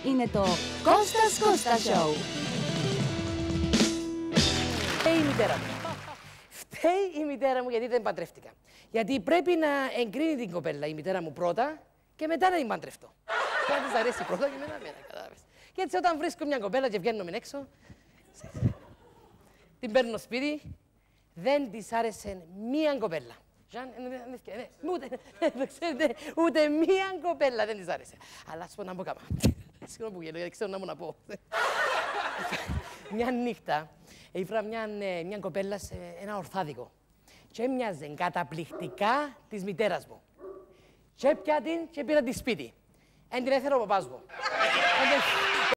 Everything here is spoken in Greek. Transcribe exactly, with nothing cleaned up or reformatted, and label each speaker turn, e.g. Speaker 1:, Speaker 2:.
Speaker 1: Είναι το Κώστας Κώστα Show.
Speaker 2: Φταίει η μητέρα μου. Φταίει η μητέρα μου γιατί δεν παντρεύτηκα. Γιατί πρέπει να εγκρίνει την κοπέλα η μητέρα μου πρώτα και μετά να την παντρευτώ. Και να της αρέσει πρώτα και μετά εμένα, κατάλαβες. Και έτσι όταν βρίσκω μια κοπέλα και βγαίνουμε έξω, την παίρνω σπίτι, δεν της άρεσε μία κοπέλα. Ούτε, ούτε μία κοπέλα δεν της άρεσε. Αλλά σου πω να πω κάμα. Συγγνώμη που γελώ, γιατί ξέρω να μου να πω. Μια νύχτα έφερα μια, μια κοπέλα σε ένα ορθάδικο και έμοιαζε καταπληκτικά της μητέρας μου. Και έπια την και πήρα τη σπίτι. Εν την έθερα ο παπάς μου.